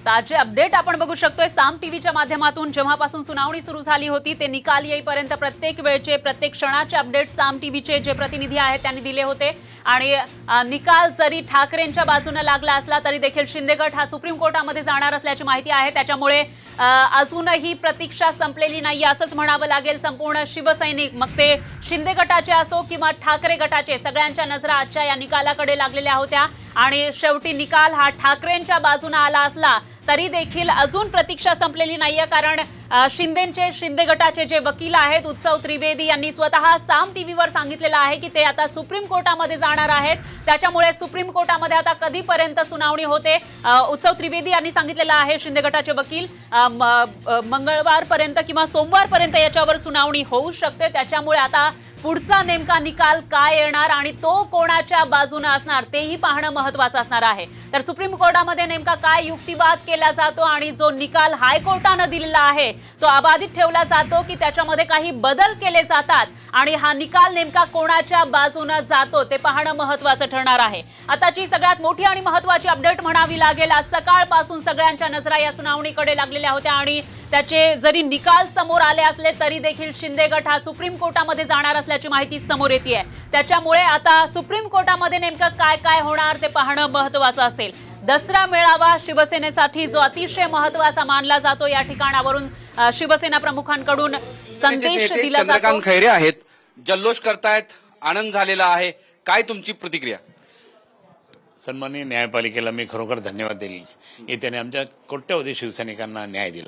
ताजे अपडेट आपण बघू शकतोय साम टीव्हीच्या माध्यमातून। जेव्हापासून सुनावणी सुरू झाली होती ते निकाल येईपर्यंत प्रत्येक वेळचे प्रत्येक क्षणाचे अपडेट साम टीव्हीचे जे प्रतिनिधी आहेत त्यांनी दिले होते। आणि निकाल जरी ठाकरेंच्या बाजूने लागला असला तरी देखील शिंदे गट हा सुप्रीम कोर्टामध्ये जाणार असल्याची माहिती आहे। त्याच्यामुळे अजूनही प्रतीक्षा संपलेली नाही असंच म्हणावं लागेल। संपूर्ण शिवसैनिक मग ते शिंदे गटाचे असो किंवा ठाकरे गटाचे सगळ्यांच्या नजरा आजच्या या निकालाकडे लागलेल्या होत्या। आणि शेवटी निकाल हा ठाकरेंच्या बाजूने आला असला तरी देखील अजून प्रतीक्षा संपलेली नाहीये। कारण शिंदे गटाचे जे वकील आहेत उत्सव त्रिवेदी यांनी स्वतः साम टीव्हीवर सांगितलेलं आहे की ते आता सुप्रीम कोर्टामध्ये जाणार आहेत। त्याच्यामुळे सुप्रीम कोर्टामध्ये आता कधीपर्यंत सुनावणी होते उत्सव त्रिवेदी यांनी सांगितलेलं आहे। शिंदे गटाचे वकील मंगळवारपर्यंत किंवा सोमवारपर्यंत याच्यावर सुनावणी होऊ शकते। त्याच्यामुळे आता पुढचा नेमका निकाल काय येणार आणि तो कोणाच्या बाजूने असणार तेही पाहणं महत्त्वाचं असणार आहे। तर सुप्रीम कोर्टामध्ये नेमका काय युक्तिवाद केला जातो आणि जो निकाल हायकोर्टाने दिलेला आहे तो अबाधित ठेवला जातो की त्याच्यामध्ये काही बदल केले जातात आणि हा निकाल नेमका कोणाच्या बाजूने जातो ते पाहणं महत्त्वाचं ठरणार आहे। आताची सगळ्यात मोठी आणि महत्त्वाची अपडेट म्हणावी लागेल। आज सकाळपासून सगळ्यांच्या नजरा या सुनावणीकडे लागलेल्या होत्या आणि त्याचे जरी निकाल समोर आले असले तरी देखील शिंदे गट हा सुप्रीम कोर्टामध्ये जाणार असल्याची माहिती समोर येते आहे। त्याच्यामुळे आता सुप्रीम कोर्टामध्ये नेमका काय काय होणार ते पाहणं महत्त्वाचं असेल। दसरा मेळावा शिवसेनेसाठी जो अतिशय महत्त्वाचा मानला जातो या ठिकाणावरून शिवसेना प्रमुखांकडून संदेश दिला जातो। चंद्रकांत खैरे आहेत, जल्लोष करतायत, आनंद झालेला आहे, काय तुमची प्रतिक्रिया? सन्माननीय न्यायपालिकेला मी खरोखर धन्यवाद देईल। त्याने आमच्या कोट्यवधी शिवसैनिकांना न्याय दिला।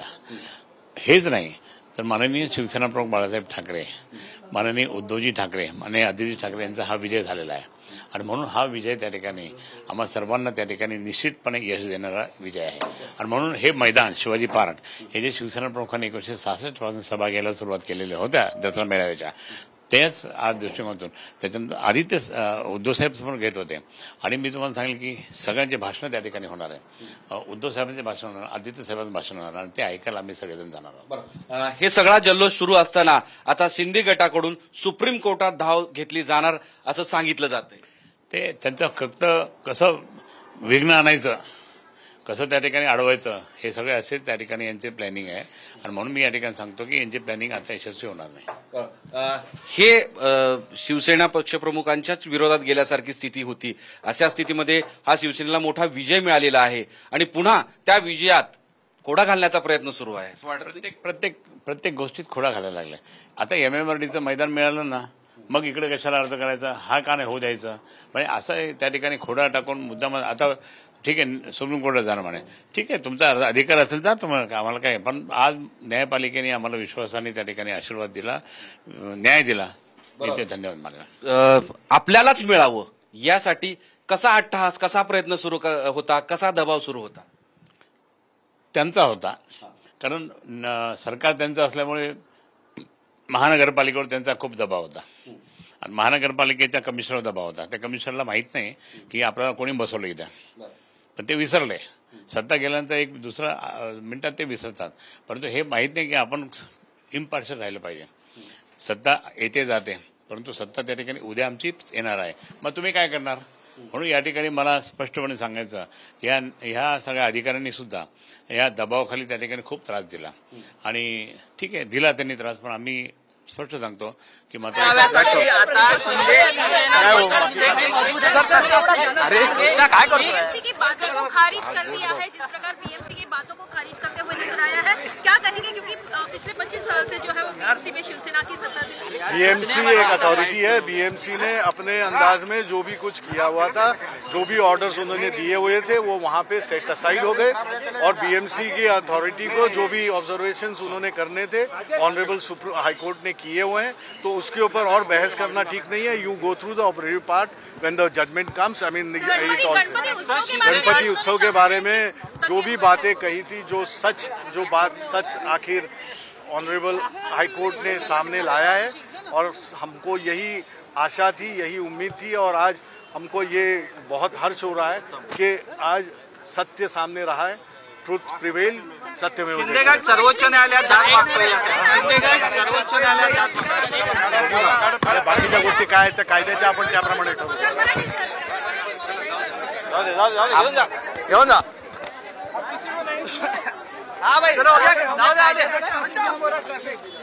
हेच नाही तर माननीय शिवसेना प्रमुख बाळासाहेब ठाकरे, माननीय उद्धवजी ठाकरे, माननीय आदित्य ठाकरे यांचा हा विजय झालेला आहे आणि म्हणून हा विजय त्या ठिकाणी आम्हा सर्वांना त्या ठिकाणी निश्चितपणे यश देणारा विजय आहे। आणि म्हणून हे मैदान शिवाजी पार्क हे जे शिवसेना प्रमुखांनी 1966 पासून सभा घ्यायला सुरुवात केलेल्या होत्या दसरा मेळाव्याच्या, तेच आज दृष्टिकोनातून त्याच्यानंतर आदित्य उद्धवसाहेब समोर घेत होते आणि मी तुम्हाला सांगेल की सगळ्यांचे भाषणं त्या ठिकाणी होणार आहे। उद्धव साहेबांचे भाषण होणार, आदित्य साहेबांचं भाषण होणार आणि ते ऐकायला आम्ही सगळेजण जाणार आहोत। हे सगळा जल्लोष सुरू असताना आता शिंदे गटाकडून सुप्रीम कोर्टात धाव घेतली जाणार असं सांगितलं जातंय। ते त्यांचं फक्त कसं विघ्न आणायचं, कसं त्या ठिकाणी अडवायचं हे सगळे असे त्या ठिकाणी यांचे प्लॅनिंग आहे आणि म्हणून मी या ठिकाणी सांगतो की यांचे प्लॅनिंग आता यशस्वी होणार नाही। हे शिवसेना पक्षप्रमुखांच्याच विरोधात गेल्यासारखी स्थिती होती। अशा स्थितीमध्ये हा शिवसेनेला मोठा विजय मिळालेला आहे आणि पुन्हा त्या विजयात खोडा घालण्याचा प्रयत्न सुरू आहे। प्रत्येक गोष्टीत खोडा घालायला लागलाय। आता MMRDचं मैदान मिळालं ना, मग इकडे कशाला अर्ज करायचा, हा का नाही होऊ द्यायचं, म्हणजे असं त्या ठिकाणी खोडा टाकून मुद्दाम आता ठीक आहे सुप्रीम कोर्टात जाणं म्हणे, ठीक आहे तुमचा अधिकार असेल जा तुम्हाला, आम्हाला काय। पण आज न्यायपालिकेने आम्हाला विश्वासाने त्या ठिकाणी आशीर्वाद दिला, न्याय दिला, मी ते धन्यवाद मानला। आपल्यालाच मिळावं यासाठी कसा अट्टहास, कसा प्रयत्न सुरू होता, कसा दबाव सुरू होता? त्यांचा होता, कारण सरकार त्यांचं असल्यामुळे महानगरपालिकेवर त्यांचा खूप दबाव होता आणि महानगरपालिकेच्या कमिशनरवर दबाव होता। त्या कमिशनरला माहित नाही की आपल्याला कोणी बसवलं इथं, पण ते विसरले। सत्ता गेल्यानंतर एक दुसरा मिनिटात ते विसरतात, परंतु हे माहीत नाही की आपण इम्पार्शियल राहिलं पाहिजे। सत्ता येते जाते, परंतु सत्ता त्या ठिकाणी उद्या आमची येणार आहे, मग तुम्ही काय करणार? म्हणून या ठिकाणी मला स्पष्टपणे सांगायचं, ह्या सगळ्या अधिकाऱ्यांनी सुद्धा या दबावाखाली त्या ठिकाणी खूप त्रास दिला आणि ठीक आहे दिला त्यांनी त्रास, पण आम्ही स्पष्ट सांगतो की मात्र बीएमसी की बातों को खारिज कर दिया है। जिस प्रकार बीएमसी की बातों को खारिज करते हुए नजर आया है, क्या कहेंगे? क्योंकि पिछले 25 साल से जो है वो बीएमसी में शिवसेना की सत्ता थी। बीएमसी एक अथॉरिटी है। बीएमसी ने अपने अंदाज में जो भी कुछ किया हुआ था, जो भी ऑर्डर्स उन्होंने दिए हुए थे वो वहां पे सेट असाइड हो गए और बीएमसी की अथॉरिटी को जो भी ऑब्जर्वेशंस उन्होंने करने थे ऑनरेबल हाईकोर्ट ने किए हुए हैं, तो उसके ऊपर और बहस करना ठीक नहीं है। You go through the operative part when the judgement comes. I mean Ganpati उत्सव के बारे में जो भी बातें कही थी, जो बात सच आखिर ऑनरेबल हाईकोर्ट ने सामने लाया है और हमको यही आशा थी, यही उम्मीद थी और आज हमको ये बहुत हर्ष हो रहा है कि आज सत्य सामने रहा है। ट्रुथ प्रिवेल, सत्यमेव जयते। सर्वोच्च न्यायालयात जात मागतोय, सर्वोच्च न्यायालयात बाकीच्या गोष्टी काय त्या कायद्याच्या आपण त्याप्रमाणे ठरवू। घेऊन जा हाँ भाई चलो हो गया, जाओ जाओ